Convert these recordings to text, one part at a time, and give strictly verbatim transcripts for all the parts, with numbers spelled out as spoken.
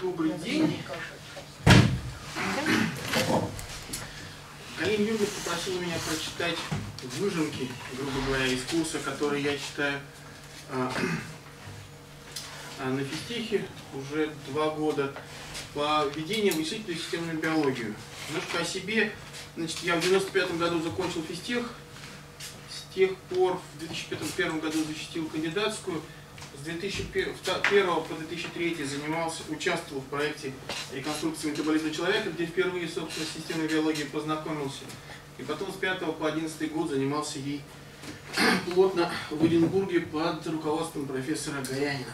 Добрый день. Галина Юрьевна попросила меня прочитать выжимки, грубо говоря, из курса, который я читаю а, а на физтехе уже два года по введению вычислительной системной биологии. Немножко о себе. Значит, я в девяносто пятом году закончил физтех. С тех пор в две тысячи первом году защитил кандидатскую. С две тысячи первого по две тысячи третий занимался, участвовал в проекте реконструкции метаболизма человека, где впервые, собственно, с системной биологией познакомился. И потом с пятого по одиннадцатый год занимался ей плотно в Оренбурге под руководством профессора Горянина.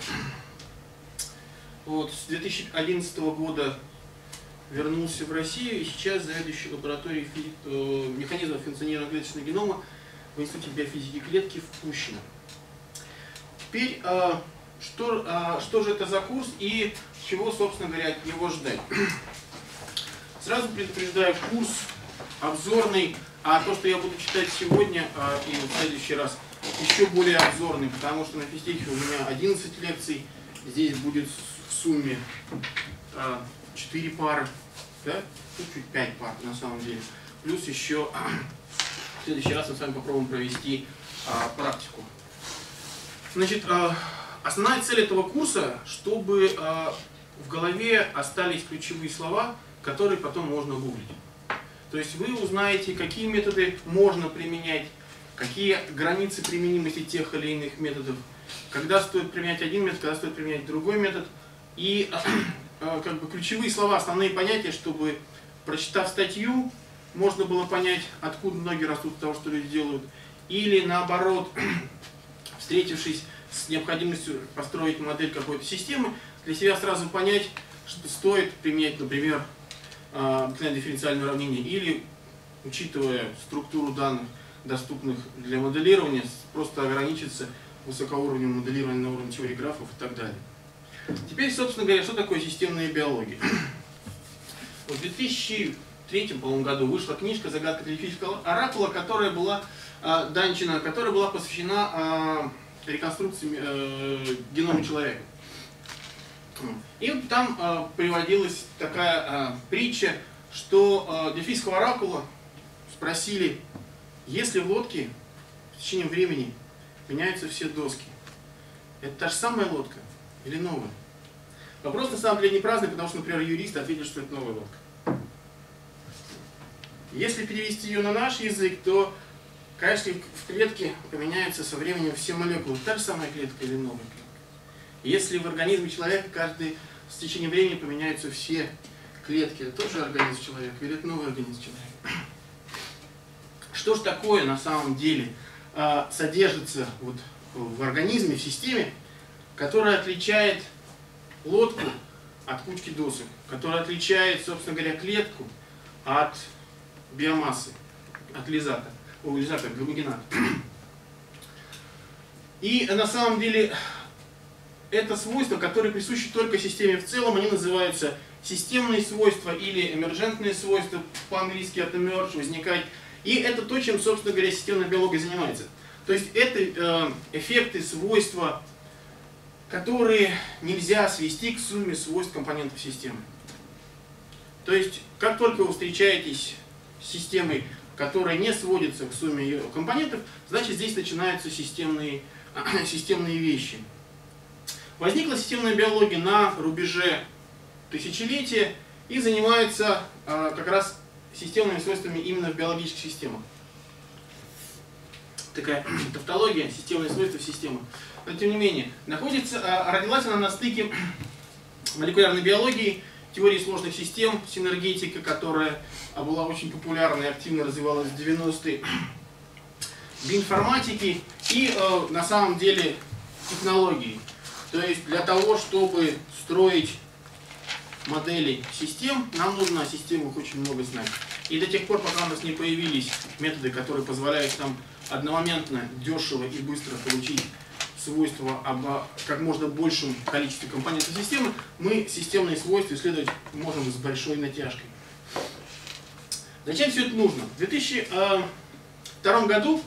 Вот, с две тысячи одиннадцатого года вернулся в Россию и сейчас заведующий лабораторией механизмов функционирования клеточного генома в Институте биофизики клетки в Пущино. Теперь, а, что, а, что же это за курс и чего, собственно говоря, от него ждать? Сразу предупреждаю, курс обзорный, а то, что я буду читать сегодня а, и в следующий раз, еще более обзорный, потому что на физтехе у меня одиннадцать лекций, здесь будет в сумме а, четыре пары, да? Ну, чуть пять пар на самом деле. Плюс еще а, в следующий раз мы с вами попробуем провести а, практику. Значит, основная цель этого курса, чтобы в голове остались ключевые слова, которые потом можно гуглить. То есть вы узнаете, какие методы можно применять, какие границы применимости тех или иных методов, когда стоит применять один метод, когда стоит применять другой метод. И как бы ключевые слова, основные понятия, чтобы, прочитав статью, можно было понять, откуда ноги растут от того, что люди делают. Или наоборот, встретившись с необходимостью построить модель какой-то системы, для себя сразу понять, что стоит применять, например, дифференциальное уравнение, или, учитывая структуру данных, доступных для моделирования, просто ограничиться высокоуровневым моделированием на уровне теории графов и так далее. Теперь, собственно говоря, что такое системная биология? В две тысячи третьем, по-моему, году вышла книжка «Загадка телефизического оракула», которая была Данчина, которая была посвящена э, реконструкции э, генома человека. И вот там э, приводилась такая э, притча, что э, дельфийского оракула спросили, если в лодке в течение времени меняются все доски, это та же самая лодка или новая? Вопрос на самом деле не праздный, потому что, например, юристы ответили, что это новая лодка. Если перевести ее на наш язык, то конечно, в клетке поменяются со временем все молекулы. Та же самая клетка или новая клетка. Если в организме человека каждый с течением времени поменяются все клетки, это тоже организм человека или это новый организм человека. Что же такое на самом деле содержится вот в организме, в системе, которая отличает лодку от кучки досок, которая отличает, собственно говоря, клетку от биомассы, от лизата? Лизатор, глюкогенат. И на самом деле это свойства, которые присущи только системе в целом, они называются системные свойства или эмерджентные свойства, по-английски от emerge, возникать. И это то, чем, собственно говоря, системная биология занимается. То есть это э, эффекты, свойства, которые нельзя свести к сумме свойств компонентов системы. То есть, как только вы встречаетесь с системой, которая не сводится к сумме ее компонентов, значит здесь начинаются системные, системные вещи. Возникла системная биология на рубеже тысячелетия и занимается а, как раз системными свойствами именно в биологических системах. Такая тавтология, системные свойства в системах. Но тем не менее, находится, а, родилась она на стыке молекулярной биологии, теории сложных систем, синергетика, которая была очень популярна и активно развивалась в девяностые, биоинформатики и э, на самом деле технологии. То есть для того, чтобы строить модели систем, нам нужно о системах очень много знать. И до тех пор, пока у нас не появились методы, которые позволяют нам одномоментно, дешево и быстро получить свойства об как можно большем количестве компонентов системы, мы системные свойства исследовать можем с большой натяжкой. Зачем все это нужно? В две тысячи втором году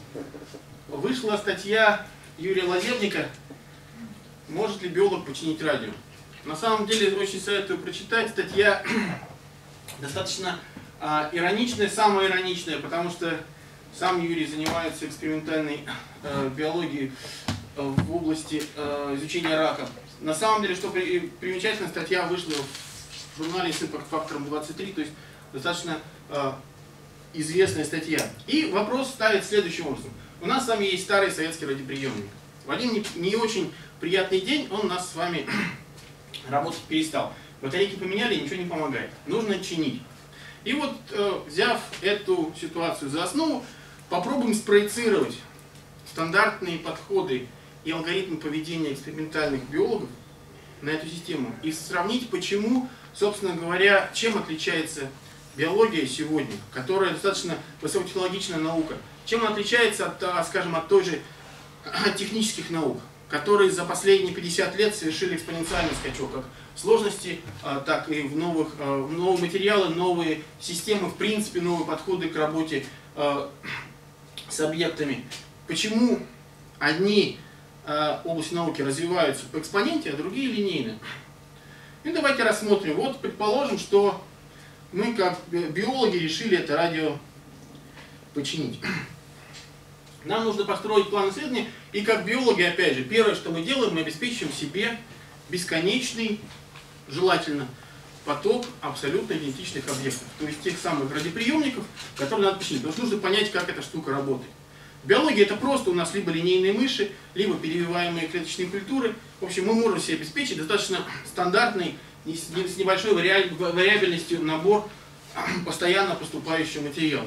вышла статья Юрия Лазебника «Может ли биолог починить радио?». На самом деле очень советую прочитать. Статья достаточно э, ироничная, самая ироничная, потому что сам Юрий занимается экспериментальной э, биологией э, в области э, изучения рака. На самом деле, что при, примечательно, статья вышла в журнале с импакт-фактором двадцать три, то есть достаточно э, известная статья. И вопрос ставит следующим образом. У нас с вами есть старый советский радиоприемник. В один не, не очень приятный день он у нас с вами работать перестал. Батарейки поменяли, ничего не помогает. Нужно чинить. И вот, э, взяв эту ситуацию за основу, попробуем спроецировать стандартные подходы и алгоритмы поведения экспериментальных биологов на эту систему и сравнить, почему, собственно говоря, чем отличается биология сегодня, которая достаточно высокотехнологичная наука, чем она отличается от, скажем, от той же технических наук, которые за последние пятьдесят лет совершили экспоненциальный скачок, как в сложности, так и в новых, в новые материалы, новые системы, в принципе, новые подходы к работе с объектами. Почему одни области науки развиваются по экспоненте, а другие линейно? И давайте рассмотрим. Вот, предположим, что мы, как биологи, решили это радио починить. Нам нужно построить план исследования, и как биологи, опять же, первое, что мы делаем, мы обеспечиваем себе бесконечный, желательно, поток абсолютно идентичных объектов. То есть тех самых радиоприемников, которые надо починить. Потому что нужно понять, как эта штука работает. В биологии это просто у нас либо линейные мыши, либо перевиваемые клеточные культуры. В общем, мы можем себе обеспечить достаточно стандартный, с небольшой вариабельностью набор постоянно поступающего материала.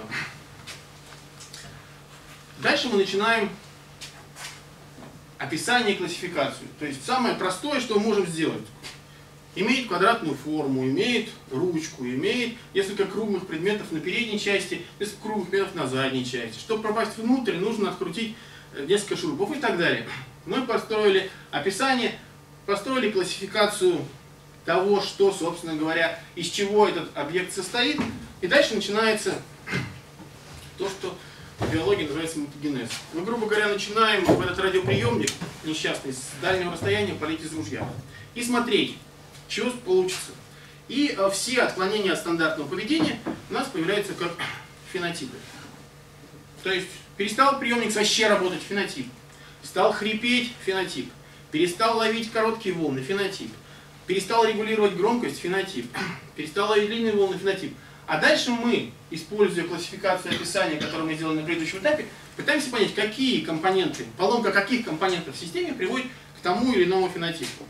Дальше мы начинаем описание и классификацию. То есть самое простое, что мы можем сделать. Имеет квадратную форму, имеет ручку, имеет несколько круглых предметов на передней части, несколько круглых предметов на задней части. Чтобы попасть внутрь, нужно открутить несколько шурупов и так далее. Мы построили описание, построили классификацию того, что, собственно говоря, из чего этот объект состоит. И дальше начинается то, что в биологии называется мутагенез. Мы, грубо говоря, начинаем в этот радиоприемник несчастный с дальнего расстояния палить из ружья и смотреть, что получится. И э, все отклонения от стандартного поведения у нас появляются как фенотипы. То есть перестал приемник вообще работать, фенотип. Стал хрипеть, фенотип. Перестал ловить короткие волны, фенотип. Перестал регулировать громкость, фенотип. Перестал ловить длинные волны, фенотип. А дальше мы, используя классификацию и описание, которое мы сделали на предыдущем этапе, пытаемся понять, какие компоненты, поломка каких компонентов в системе приводит к тому или иному фенотипу.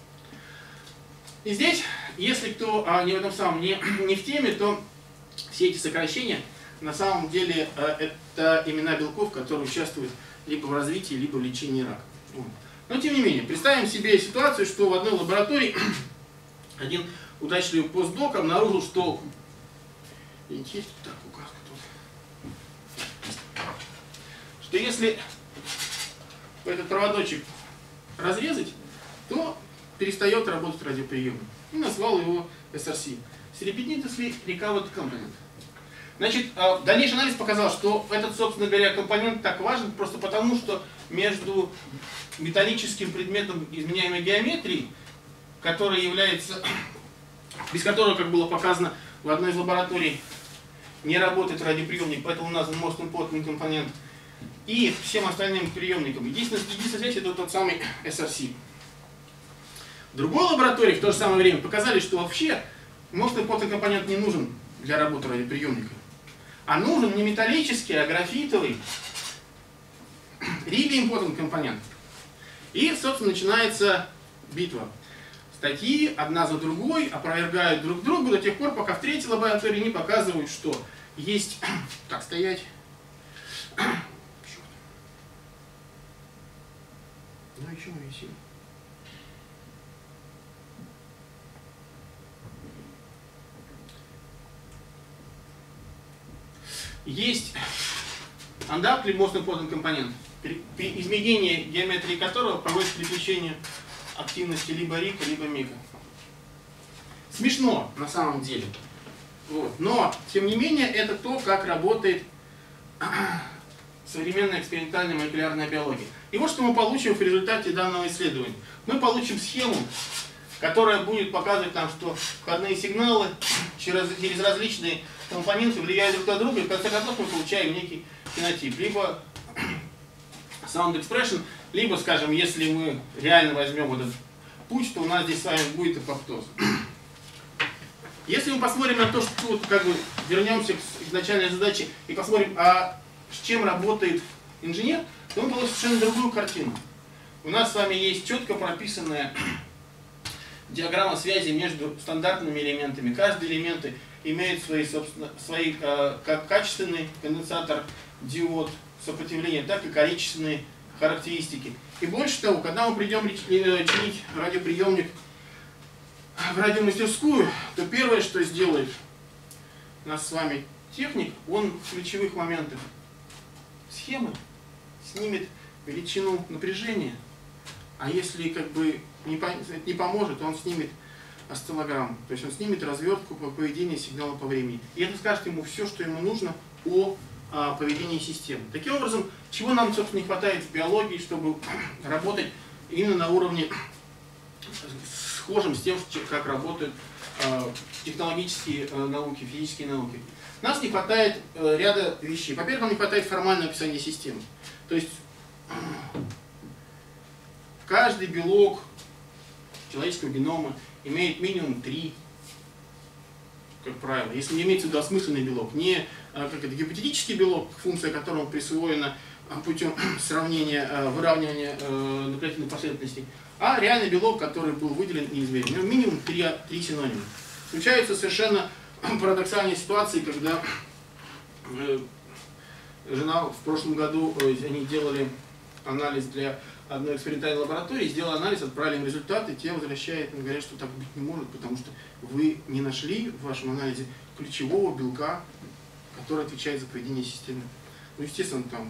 И здесь, если кто а, не в этом самом, не, не в теме, то все эти сокращения на самом деле а, это имена белков, которые участвуют либо в развитии, либо в лечении рака. Вот. Но тем не менее, представим себе ситуацию, что в одной лаборатории один удачливый постдок обнаружил, что есть так, указка тут, что если этот проводочек разрезать, то перестает работать радиоприемник. И назвал его эс эр си. Serepinitously recovered component. Значит, дальнейший анализ показал, что этот, собственно говоря, компонент так важен просто потому, что между металлическим предметом изменяемой геометрии, который является, без которого, как было показано в одной из лабораторий, не работает радиоприемник, поэтому назван most important компонент, и всем остальным приемникам. Единственная, единственная связь — это тот самый эс эр си. В другой лаборатории в то же самое время показали, что вообще most important компонент не нужен для работы радиоприемника. А нужен не металлический, а графитовый really important компонент. И, собственно, начинается битва. Статьи одна за другой опровергают друг друга до тех пор, пока в третьей лаборатории не показывают, что есть... Так, стоять. Ну и чего висим? Есть undoubtedly most important компонент, изменение геометрии которого проводит к переключению активности либо рика, либо мика. Смешно на самом деле. Вот. Но, тем не менее, это то, как работает современная экспериментальная молекулярная биология. И вот что мы получим в результате данного исследования. Мы получим схему которая будет показывать нам, что входные сигналы через, через различные компоненты влияют друг на друга, и в конце концов мы получаем некий фенотип. Либо sound expression, либо, скажем, если мы реально возьмем этот путь, то у нас здесь с вами будет апоптоз. Если мы посмотрим на то, что вот, как бы вернемся к изначальной задаче и посмотрим, а с чем работает инженер, то мы получим совершенно другую картину. У нас с вами есть четко прописанная диаграмма связи между стандартными элементами. Каждый элемент имеет свои, собственно, свои как качественный конденсатор, диод, сопротивление, так и количественные характеристики. И больше того, когда мы придем чинить радиоприемник в радиомастерскую, то первое, что сделает нас с вами техник, он в ключевых моментах схемы снимет величину напряжения, а если как бы не, по, не поможет, он снимет осциллограмму, то есть он снимет развертку по поведению сигнала по времени. И это скажет ему все, что ему нужно о, о поведении системы. Таким образом, чего нам, собственно, не хватает в биологии, чтобы работать именно на уровне схожим с тем, как работают э, технологические э, науки, физические науки. Нас не хватает э, ряда вещей. Во-первых, нам не хватает формального описания системы. То есть э, каждый белок человеческого генома имеет минимум три, как правило. Если не имеется в виду осмысленный белок, не э, как это, гипотетический белок, функция которого присвоена э, путем сравнения, э, выравнивания э, нуклеотидных последовательностей, а реальный белок, который был выделен и измерен. У него минимум три, три синонима. Случаются совершенно парадоксальные ситуации, когда э, жена в прошлом году, э, они делали анализ для одной экспериментальной лаборатории, сделали анализ, отправили им результаты, те возвращают и говорят, что так быть не может, потому что вы не нашли в вашем анализе ключевого белка, который отвечает за поведение системы. Ну, естественно, там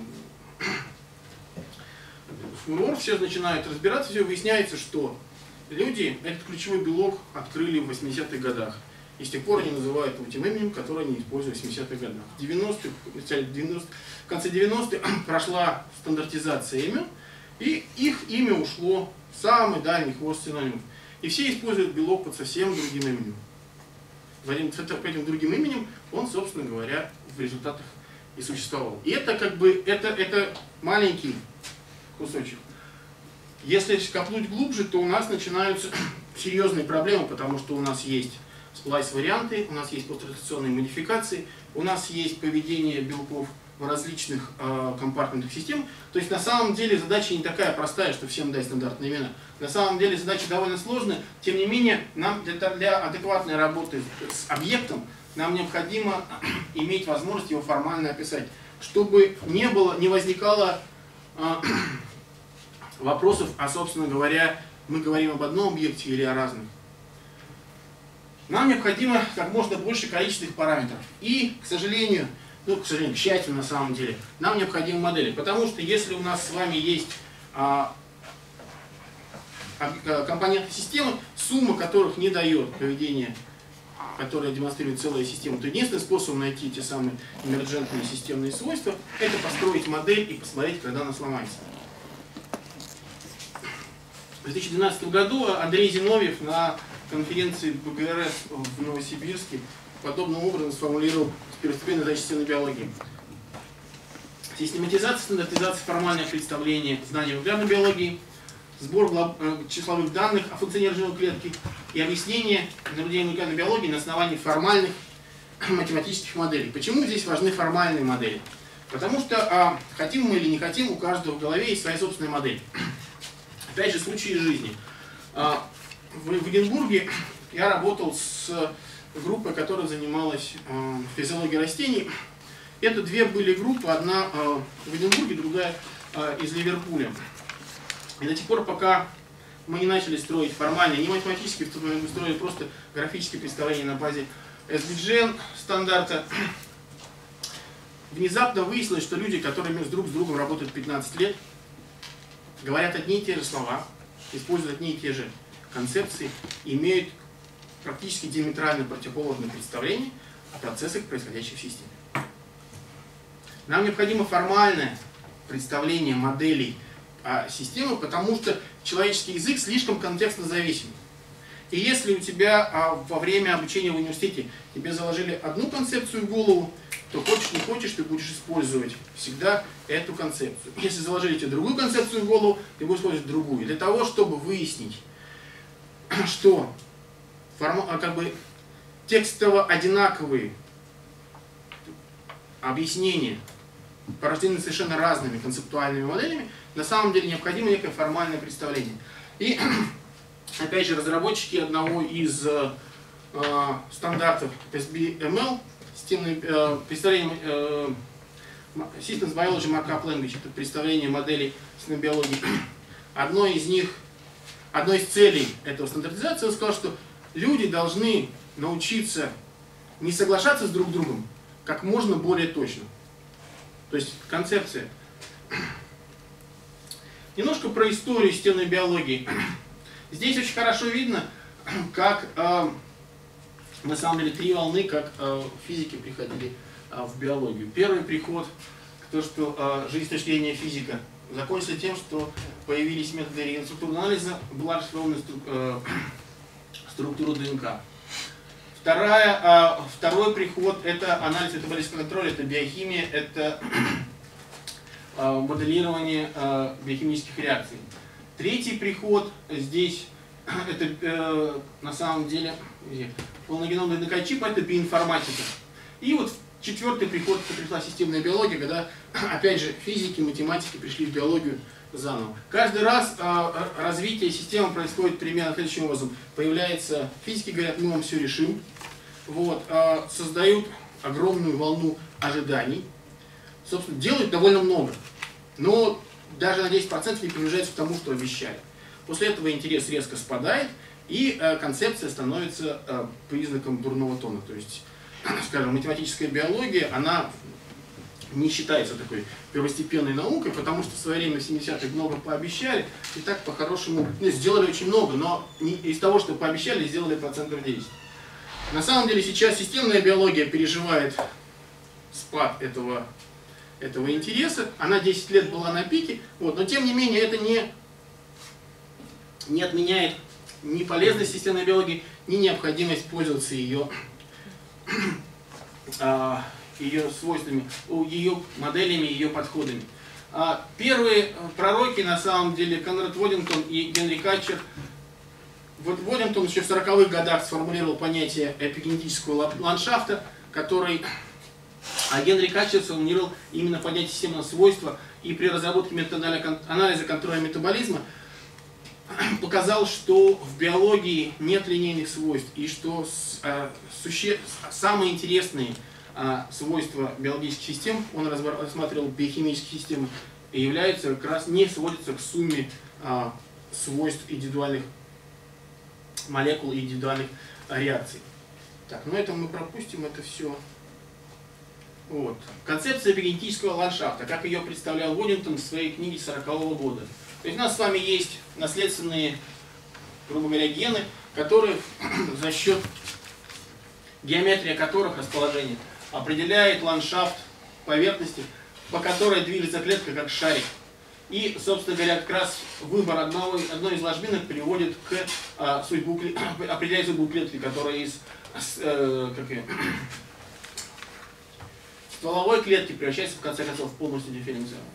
в все начинают разбираться, все выясняется, что люди этот ключевой белок открыли в восьмидесятых годах. И с тех пор они называют его тем именем, которое они использовали в семидесятых годах. В девяностых, в конце девяностых прошла стандартизация имен, и их имя ушло в самый дальний хвост синонимов. И все используют белок под совсем другим именем. По этим другим именем он, собственно говоря, в результатах и существовал. И это как бы это, это маленький кусочек. Если копнуть глубже, то у нас начинаются серьезные проблемы, потому что у нас есть сплайс-варианты, у нас есть посттранслационные модификации, у нас есть поведение белков в различных э, компартментах систем. То есть на самом деле задача не такая простая, что всем дать стандартные имена. На самом деле задача довольно сложная. Тем не менее, нам для, для адекватной работы с объектом нам необходимо иметь возможность его формально описать, чтобы не было, не возникало э, вопросов, а собственно говоря, мы говорим об одном объекте или о разных. Нам необходимо как можно больше количественных параметров. И, к сожалению, ну, к сожалению, к счастью на самом деле, нам необходимы модели. Потому что если у нас с вами есть а, а, компоненты системы, сумма которых не дает поведение, которое демонстрирует целая система, то единственный способ найти те самые эмерджентные системные свойства, это построить модель и посмотреть, когда она сломается. В две тысячи двенадцатом году Андрей Зиновьев на конференции бэ гэ эр эс в Новосибирске подобным образом сформулировал первостепенные задачи системной биологии. Систематизация, стандартизация, формальное представление знаний молекулярной биологии, сбор числовых данных о функционировании живой клетки и объяснение наблюдения молекулярной биологии на основании формальных математических моделей. Почему здесь важны формальные модели? Потому что, а, хотим мы или не хотим, у каждого в голове есть своя собственная модель. Опять же, случаи из жизни. А, в, в Эдинбурге я работал с группой, которая занималась э, физиологией растений. Это две были группы, одна э, в Эдинбурге, другая э, из Ливерпуля. И до тех пор, пока мы не начали строить формальные, не математические, мы строили просто графические представления на базе эс би джи эн стандарта, внезапно выяснилось, что люди, которые друг с другом работают пятнадцать лет, говорят одни и те же слова, используют одни и те же концепции, имеют практически диаметрально противоположные представления о процессах, происходящих в системе. Нам необходимо формальное представление моделей а, системы, потому что человеческий язык слишком контекстно зависим. И если у тебя а, во время обучения в университете тебе заложили одну концепцию в голову, то хочешь не хочешь, ты будешь использовать всегда эту концепцию. Если заложили тебе другую концепцию в голову, ты будешь использовать другую. Для того, чтобы выяснить, что форма, как бы, текстово одинаковые объяснения порождены совершенно разными концептуальными моделями, на самом деле необходимо некое формальное представление. И опять же, разработчики одного из э, стандартов эс би эм эл, системное э, представление э, Systems Biology Markup Language, это представление моделей системной биологии. Одно из них, одной из целей этого стандартизации, он сказал, что люди должны научиться не соглашаться с друг другом как можно более точно. То есть концепция. Немножко про историю системной биологии. Здесь очень хорошо видно, как э, на самом деле три волны, как э, физики приходили э, в биологию. Первый приход, то, что э, жизнь с точки зрения физика, закончился тем, что появились методы регионно-структурного анализа, была расшифрована стру, э, структура ДНК. Вторая, э, второй приход – это анализ метаболического контроля, это биохимия, это э, моделирование э, биохимических реакций. Третий приход здесь, это э, на самом деле полногеномный ДНК-чип, это биоинформатика. И вот четвертый приход, это пришла системная биология, когда опять же физики, математики пришли в биологию заново. Каждый раз э, развитие системы происходит примерно следующим образом. Появляется, физики говорят, мы вам все решим, вот, э, создают огромную волну ожиданий, собственно, делают довольно много, но даже на десять процентов не приближается к тому, что обещали. После этого интерес резко спадает, и э, концепция становится э, признаком дурного тона. То есть, скажем, математическая биология, она не считается такой первостепенной наукой, потому что в свое время в семидесятых много пообещали, и так по-хорошему, ну, сделали очень много, но не, из того, что пообещали, сделали процентов десять. На самом деле сейчас системная биология переживает спад этого этого интереса, она десять лет была на пике, вот, но тем не менее это не, не отменяет ни полезность системной биологии, ни необходимость пользоваться ее, а, ее свойствами, ее моделями, ее подходами. А, первые пророки, на самом деле, Конрад Водингтон и Генри Катчер. Вот Водингтон еще в сороковых годах сформулировал понятие эпигенетического ландшафта, который... А Генри Катчер сформулировал именно понятие системного свойства, и при разработке метода анализа контроля метаболизма показал, что в биологии нет линейных свойств, и что а, суще... самые интересные а, свойства биологических систем, он рассматривал биохимические системы, и являются как раз не сводятся к сумме а, свойств индивидуальных молекул и индивидуальных а, реакций. Так, ну это мы пропустим, это все. Вот. Концепция эпигенетического ландшафта, как ее представлял Водингтон в своей книге сорокового года. То есть у нас с вами есть наследственные, грубо говоря, гены, которые за счет геометрии которых расположение определяет ландшафт поверхности, по которой движется клетка как шарик. И, собственно говоря, как раз выбор одного, одной из ложбинок приводит к а, судьбу, определяет судьбу клетки, которая из э, как ее, стволовой клетки превращается в конце концов в полностью дифференцированную.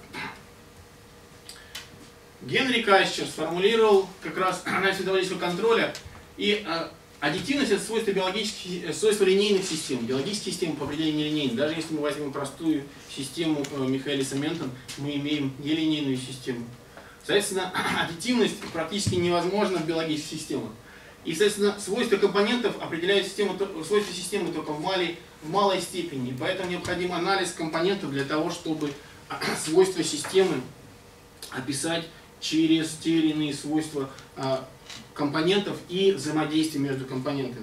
Генри Катчер сформулировал как раз анализ метаболического контроля, и э, аддитивность — это свойство биологических, свойство линейных систем. Биологические системы по определению нелинейны. Даже если мы возьмем простую систему э, Михаэлиса Ментон, мы имеем нелинейную систему. Соответственно, аддитивность практически невозможна в биологических системах. И, соответственно, свойства компонентов определяют систему, свойства системы только в малой, в малой степени. Поэтому необходим анализ компонентов для того, чтобы свойства системы описать через те или иные свойства а, компонентов и взаимодействия между компонентами.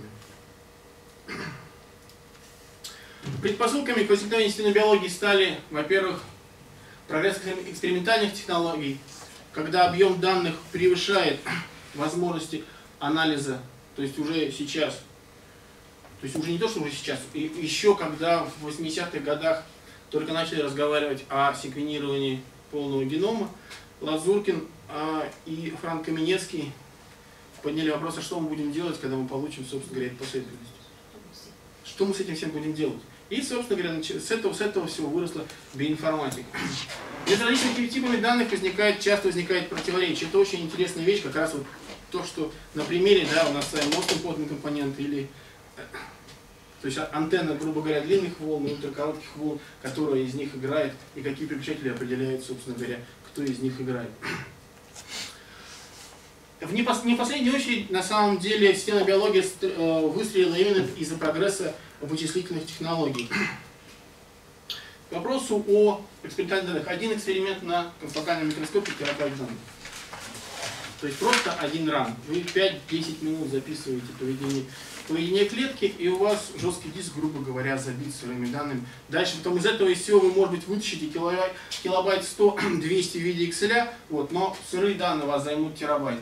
Предпосылками к возникновению системной биологии стали, во-первых, прогресс экспериментальных технологий, когда объем данных превышает возможности анализа, то есть уже сейчас, то есть уже не то, что уже сейчас, и еще когда в восьмидесятых годах только начали разговаривать о секвенировании полного генома, Лазуркин а, и Франк Каменецкий подняли вопрос, а что мы будем делать, когда мы получим, собственно говоря, эту последовательность. Что мы с этим всем будем делать? И, собственно говоря, с этого, с этого всего выросла биоинформатика. Между различными типами данных возникает, часто возникает противоречие. Это очень интересная вещь, как раз вот то, что на примере, да, у нас с вами most important компонент или, то есть антенна, грубо говоря, длинных волн и ультракоротких волн, которая из них играет, и какие переключатели определяют, собственно говоря, кто из них играет. В не последнюю очередь, на самом деле, системная биология выстрелила именно из-за прогресса вычислительных технологий. К вопросу о экспериментальных данных. Один эксперимент на конфокальном микроскопе терабайт данных. То есть просто один ран. Вы пять-десять минут записываете поведение, поведение клетки, и у вас жесткий диск, грубо говоря, забит своими данными. Дальше потом из этого из всего вы, может быть, вытащите килобайт, килобайт сто-двести в виде Excel, вот, но сырые данные у вас займут терабайт.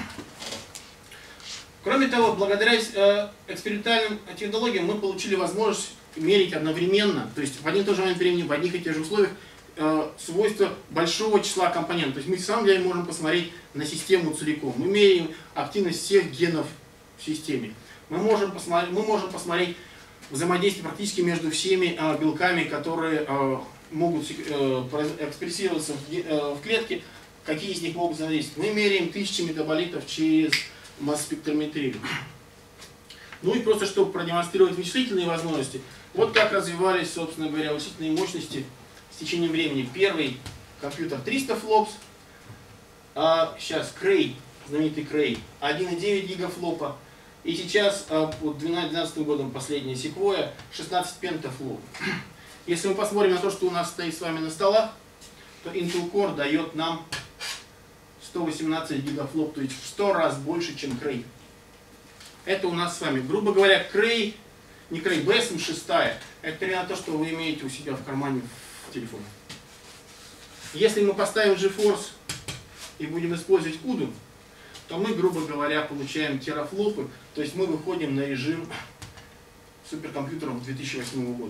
Кроме того, благодаря э, экспериментальным технологиям мы получили возможность мерить одновременно, то есть в один и тот же момент времени, в одних и тех же условиях, э, свойства большого числа компонентов. То есть мы, на самом деле, можем посмотреть на систему целиком. Мы меряем активность всех генов в системе. Мы можем посмотреть, мы можем посмотреть взаимодействие практически между всеми э, белками, которые э, могут э, экспрессироваться в, э, в клетке, какие из них могут взаимодействовать. Мы меряем тысячи метаболитов через масс-спектрометрию. Ну и просто, чтобы продемонстрировать вычислительные возможности, вот как развивались, собственно говоря, вычислительные мощности с течением времени. Первый компьютер триста флопс, а сейчас Крей, знаменитый Крей, один и девять гигафлопа, и сейчас, под две тысячи двенадцатым годом, последняя Sequoia, шестнадцать пентафлоп. Если мы посмотрим на то, что у нас стоит с вами на столах, то Intel Core дает нам сто восемнадцать гигафлоп, то есть в сто раз больше, чем Крей. Это у нас с вами, грубо говоря, Крей, не Крей, би эс эм шесть, это примерно то, что вы имеете у себя в кармане в телефоне. Если мы поставим GeForce и будем использовать куду, то мы, грубо говоря, получаем терафлопы, то есть мы выходим на режим суперкомпьютеров две тысячи восьмого года.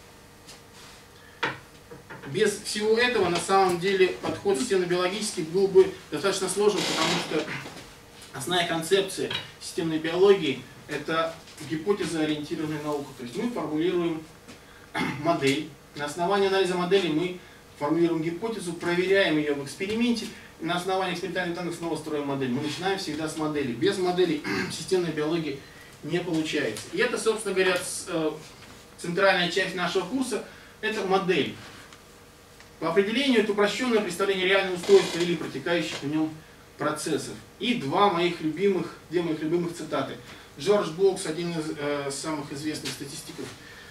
Без всего этого, на самом деле, подход системно-биологический был бы достаточно сложен, потому что основная концепция системной биологии – это гипотезоориентированная наука. То есть мы формулируем модель, на основании анализа модели мы формулируем гипотезу, проверяем ее в эксперименте, и на основании экспериментальных данных снова строим модель. Мы начинаем всегда с модели. Без модели системной биологии не получается. И это, собственно говоря, центральная часть нашего курса – это модель. По определению это упрощенное представление реального устройства или протекающих в нем процессов. И два моих любимых, две моих любимых цитаты. Джордж Бокс, один из э, самых известных статистиков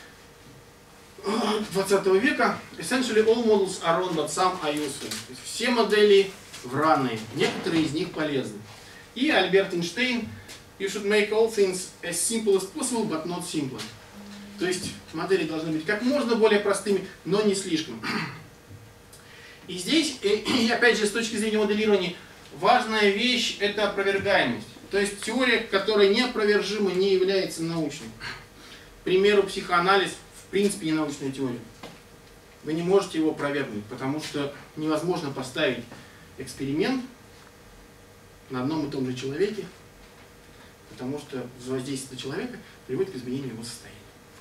двадцатого века. Essentially all models are wrong, but some are useful. То есть все модели вранные, некоторые из них полезны. И Альберт Эйнштейн: you should make all things as simple as possible, but not simpler. То есть модели должны быть как можно более простыми, но не слишком. И здесь, и опять же, с точки зрения моделирования, важная вещь – это опровергаемость. То есть теория, которая неопровержима, не является научной. К примеру, психоанализ в принципе не научная теория. Вы не можете его опровергнуть, потому что невозможно поставить эксперимент на одном и том же человеке, потому что воздействие человека приводит к изменению его состояния.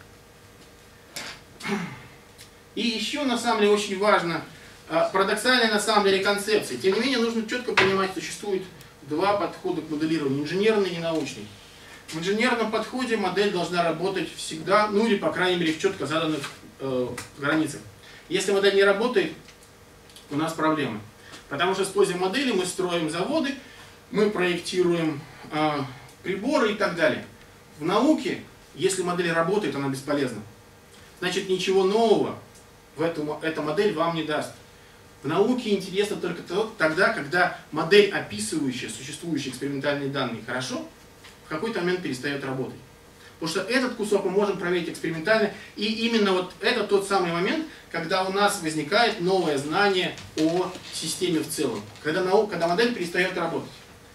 И еще, на самом деле, очень важно, парадоксальная на самом деле концепция. Тем не менее, нужно четко понимать, что существует два подхода к моделированию: инженерный и научный. В инженерном подходе модель должна работать всегда, ну или, по крайней мере, в четко заданных э, границах. Если модель не работает, у нас проблемы. Потому что, используя модели, мы строим заводы, мы проектируем э, приборы и так далее. В науке, если модель работает, она бесполезна. Значит, ничего нового в эту, эта модель вам не даст. В науке интересно только тогда, когда модель, описывающая существующие экспериментальные данные, хорошо, в какой-то момент перестает работать. Потому что этот кусок мы можем проверить экспериментально, и именно вот это тот самый момент, когда у нас возникает новое знание о системе в целом, когда, наука, когда модель перестает работать.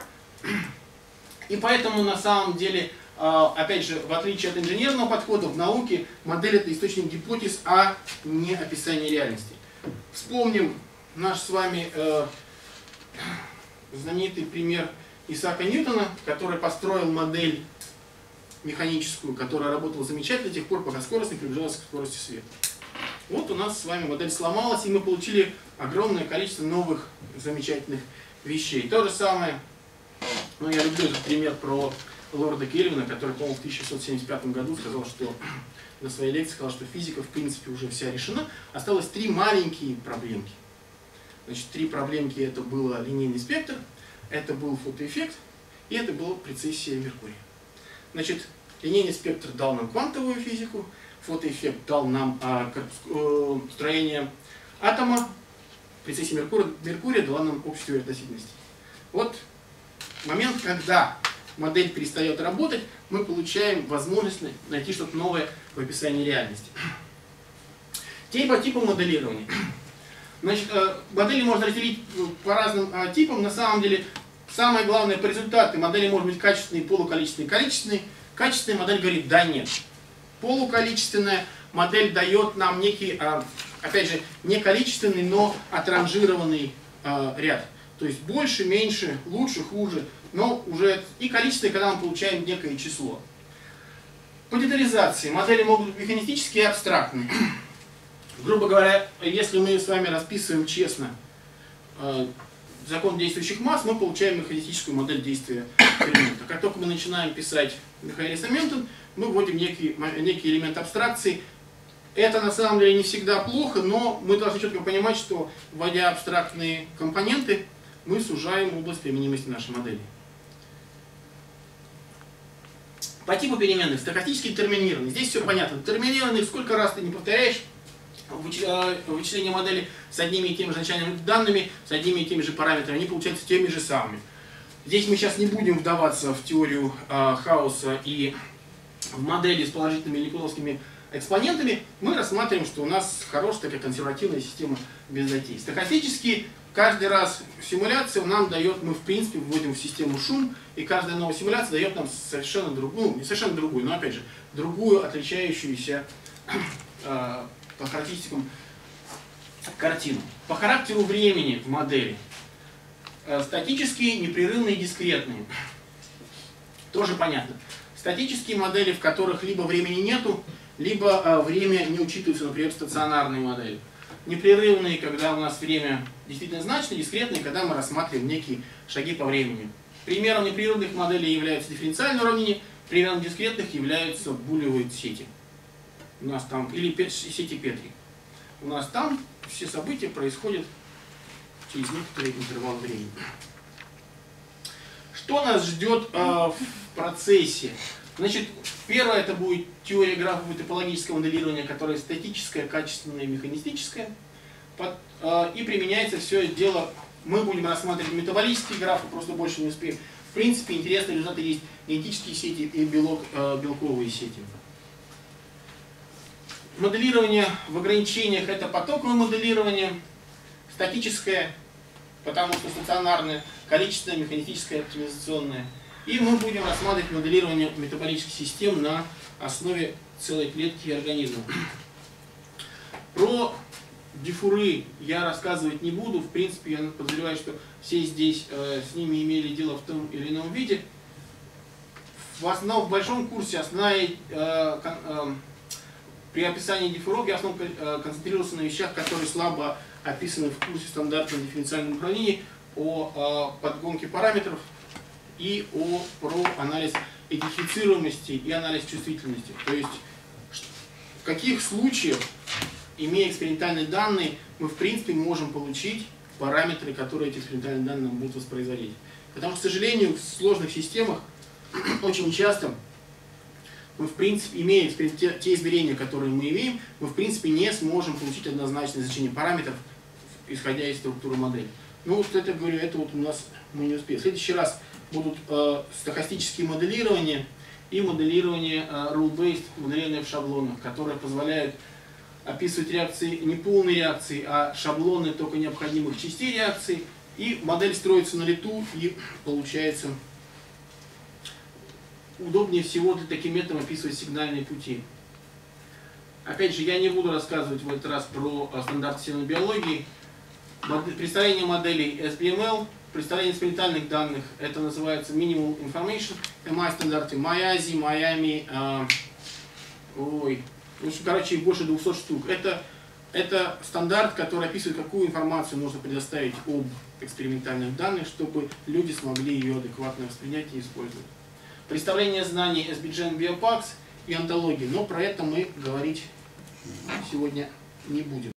И поэтому на самом деле, опять же, в отличие от инженерного подхода, в науке модель — это источник гипотез, а не описание реальности. Вспомним наш с вами э, знаменитый пример Исаака Ньютона, который построил модель механическую, которая работала замечательно до тех пор, пока скорость не приближалась к скорости света. Вот у нас с вами модель сломалась, и мы получили огромное количество новых замечательных вещей. То же самое, ну я люблю этот пример про лорда Кельвина, который, по-моему, в тысяча шестьсот семьдесят пятом году сказал, что на своей лекции сказал, что физика в принципе уже вся решена. Осталось три маленькие проблемки. Значит, три проблемки — это был линейный спектр, это был фотоэффект и это была прецессия Меркурия. Значит, линейный спектр дал нам квантовую физику, фотоэффект дал нам а, э, строение атома, прецессия Меркурия, Меркурия дала нам общую теорию относительности. Вот момент, когда модель перестает работать, мы получаем возможность найти что-то новое в описании реальности. Теперь по типам моделирования. Значит, модели можно разделить по разным типам. На самом деле, самое главное по результату модели может быть качественные, полуколичественные, количественные. Качественная модель говорит да, нет. Полуколичественная модель дает нам некий, опять же, не количественный, но отранжированный ряд. То есть больше, меньше, лучше, хуже. Но уже и количественное, когда мы получаем некое число. По детализации модели могут быть механистические и абстрактные. Грубо говоря, если мы с вами расписываем честно э, закон действующих масс, мы получаем механистическую модель действия элемента. Как только мы начинаем писать Михаэлис-Ментон, мы вводим некий, некий элемент абстракции. Это на самом деле не всегда плохо, но мы должны четко понимать, что вводя абстрактные компоненты, мы сужаем область применимости нашей модели. По типу переменных, стохастически детерминированный. Здесь все понятно. Детерминированный, сколько раз ты не повторяешь вычисление модели с одними и теми же начальными данными, с одними и теми же параметрами, они получаются теми же самыми. Здесь мы сейчас не будем вдаваться в теорию э, хаоса и в модели с положительными или плоскими экспонентами. Мы рассматриваем, что у нас хорошая такая консервативная система без затей. Стохастически каждый раз симуляция нам дает, мы в принципе вводим в систему шум, и каждая новая симуляция дает нам совершенно другую, не совершенно другую, но опять же, другую отличающуюся э, по характеристикам картину. По характеру времени в модели. Э, статические, непрерывные, дискретные. Тоже понятно. Статические модели, в которых либо времени нету, либо э, время не учитывается, например, стационарные модели. Непрерывные, когда у нас время действительно значное, дискретные, когда мы рассматриваем некие шаги по времени. Примером непрерывных моделей являются дифференциальные уравнения, примером дискретных являются булевые сети. У нас там, или сети Петри. У нас там все события происходят через некоторый интервал времени. Что нас ждет э, в процессе? Значит, первое это будет теория графов и топологического моделирования, которая статическая, качественная и механистическая. Под, э, и применяется все это дело, мы будем рассматривать метаболические графы, просто больше не успеем. В принципе, интересные результаты есть генетические сети и белок, э, белковые сети. Моделирование в ограничениях это потоковое моделирование, статическое, потому что стационарное, количественное, механистическое, оптимизационное. И мы будем рассматривать моделирование метаболических систем на основе целой клетки и организма. Про дифуры я рассказывать не буду. В принципе, я подозреваю, что все здесь э, с ними имели дело в том или ином виде. В, основном, в большом курсе основная, э, кон, э, при описании дифуров я в основном э, концентрировался на вещах, которые слабо описаны в курсе стандартного дифференциального уравнения, о э, подгонке параметров и о, про анализ идентифицируемости и анализ чувствительности. То есть, в каких случаях, имея экспериментальные данные, мы в принципе можем получить параметры, которые эти экспериментальные данные нам будут воспроизводить. Потому что, к сожалению, в сложных системах очень часто мы, в принципе, имея те, те измерения, которые мы имеем, мы, в принципе, не сможем получить однозначное значение параметров, исходя из структуры модели. Ну, вот это, говорю, это вот у нас мы не успеем. В следующий раз будут э, стохастические моделирования и моделирование э, rule-based, моделирование в шаблонах, которые позволяют описывать реакции, не полные реакции, а шаблоны только необходимых частей реакции. И модель строится на лету, и получается удобнее всего для таким методом описывать сигнальные пути. Опять же, я не буду рассказывать в этот раз про стандарт сильной биологии. Представление моделей эс би эм эл, Представление экспериментальных данных, это называется Minimal Information, эм ай стандарты Miyazi, Miami, э, ой, в общем, короче, их больше двухсот штук. Это, это стандарт, который описывает, какую информацию нужно предоставить об экспериментальных данных, чтобы люди смогли ее адекватно воспринять и использовать. Представление знаний эс би джи эн Biopax и онтологии, но про это мы говорить сегодня не будем.